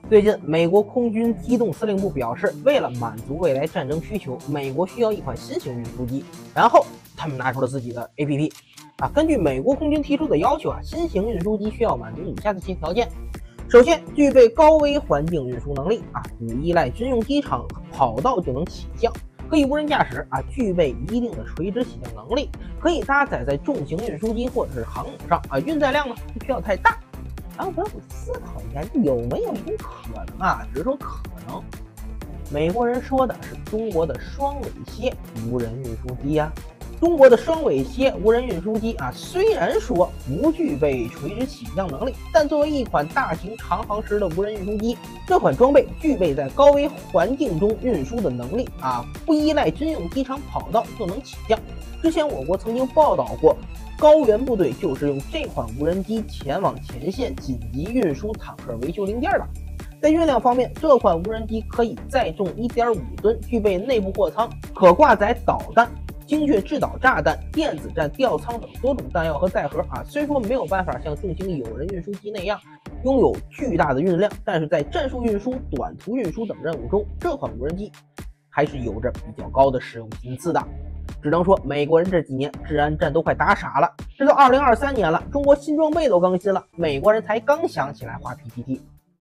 最近，美国空军机动司令部表示，为了满足未来战争需求，美国需要一款新型运输机。然后，他们拿出了自己的 APP。根据美国空军提出的要求新型运输机需要满足以下的些条件：首先，具备高危环境运输能力不依赖军用机场跑道就能起降，可以无人驾驶具备一定的垂直起降能力，可以搭载在重型运输机或者是航母上运载量呢不需要太大。然后咱们思考一下，有没有一种可能只是说可能，美国人说的是中国的双尾蝎无人运输机中国的双尾蝎无人运输机虽然说不具备垂直起降能力，但作为一款大型长航时的无人运输机，这款装备具备在高危环境中运输的能力不依赖军用机场跑道就能起降。之前我国曾经报道过，高原部队就是用这款无人机前往前线紧急运输坦克维修零件的。在运量方面，这款无人机可以载重 1.5 吨，具备内部货舱，可挂载导弹、精确制导炸弹、电子战吊舱等多种弹药和载荷虽说没有办法像重型有人运输机那样拥有巨大的运量，但是在战术运输、短途运输等任务中，这款无人机还是有着比较高的实用频次的。只能说美国人这几年治安战都快打傻了，这都2023年了，中国新装备都更新了，美国人才刚想起来画 PPT。